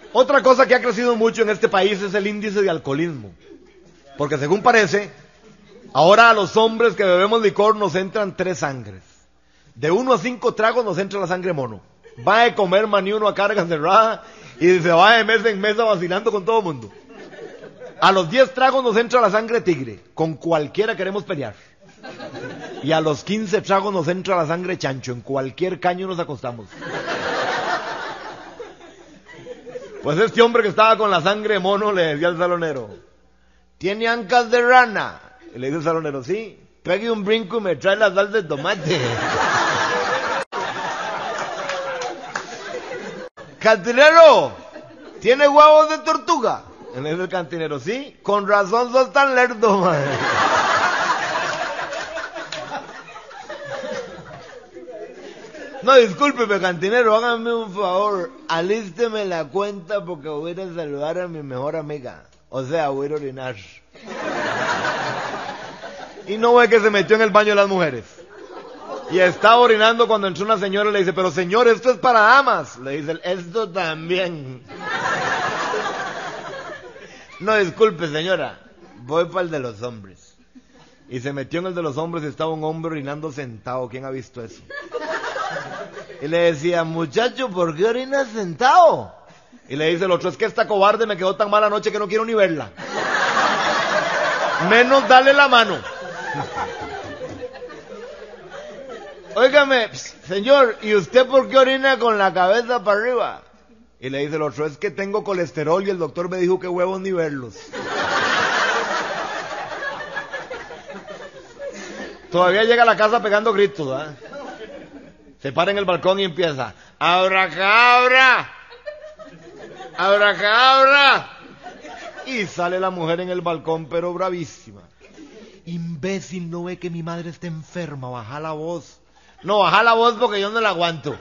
Otra cosa que ha crecido mucho en este país es el índice de alcoholismo. Porque según parece, ahora a los hombres que bebemos licor nos entran 3 sangres. De 1 a 5 tragos nos entra la sangre mono. Va a comer maní uno a carga cerrada y se va de mesa en mesa vacilando con todo el mundo. A los 10 tragos nos entra la sangre tigre. Con cualquiera queremos pelear. Y a los 15 tragos nos entra la sangre chancho. En cualquier caño nos acostamos. Pues este hombre que estaba con la sangre mono le decía al salonero: ¿tiene ancas de rana? Y le dice el salonero: sí, pegue un brinco y me trae la sal de tomate. Cantinero, ¿tiene huevos de tortuga? Y le dice el cantinero: sí, con razón sos tan lerdo, man. No, discúlpeme, cantinero, hágame un favor, alísteme la cuenta porque voy a ir a saludar a mi mejor amiga. O sea, voy a ir a orinar. Y no ve que se metió en el baño de las mujeres. Y estaba orinando cuando entró una señora y le dice: pero señor, esto es para damas. Le dice: esto también. No, disculpe, señora, voy para el de los hombres. Y se metió en el de los hombres y estaba un hombre orinando sentado. ¿Quién ha visto eso? Y le decía: muchacho, ¿por qué orinas sentado? Y le dice el otro: es que esta cobarde me quedó tan mala anoche que no quiero ni verla. Menos dale la mano. Óigame, señor, ¿y usted por qué orina con la cabeza para arriba? Y le dice el otro: es que tengo colesterol y el doctor me dijo que huevos ni verlos. Todavía llega a la casa pegando gritos, ¿verdad? Se para en el balcón y empieza: ¡abracadabra! ¡abracadabra! Y sale la mujer en el balcón, pero bravísima. Imbécil, ¿no ve que mi madre está enferma? Baja la voz. No, baja la voz porque yo no la aguanto.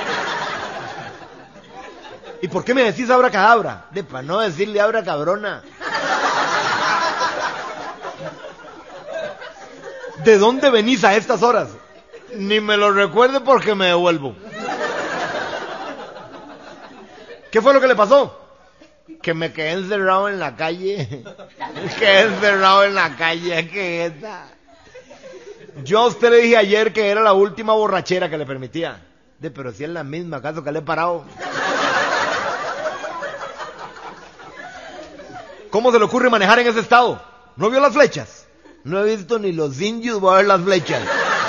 ¿Y por qué me decís abracadabra? Para no decirle abra cabrona. ¿De dónde venís a estas horas? Ni me lo recuerde porque me devuelvo. ¿Qué fue lo que le pasó? Que me quedé encerrado en la calle. Quedé encerrado en la calle. ¿Qué es esta? Yo a usted le dije ayer que era la última borrachera que le permitía. Pero si es la misma, ¿acaso que le he parado? ¿Cómo se le ocurre manejar en ese estado? ¿No vio las flechas? No he visto ni los indios, voy a ver las flechas.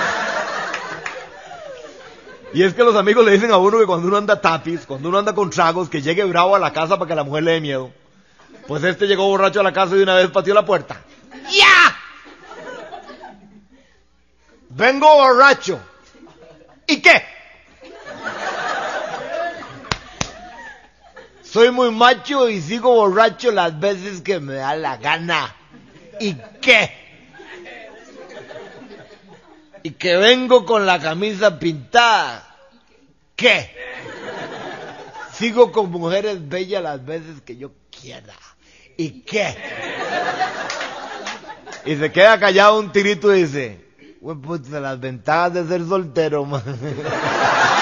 Y es que los amigos le dicen a uno que cuando uno anda tapiz, cuando uno anda con tragos, que llegue bravo a la casa para que la mujer le dé miedo. Pues este llegó borracho a la casa y de una vez pateó la puerta. ¡Ya! Vengo borracho. ¿Y qué? Soy muy macho y sigo borracho las veces que me da la gana. ¿Y qué? Y que vengo con la camisa pintada. ¿Qué? Sigo con mujeres bellas las veces que yo quiera. ¿Y qué? Y se queda callado un tirito y dice: pues las ventajas de ser soltero, man.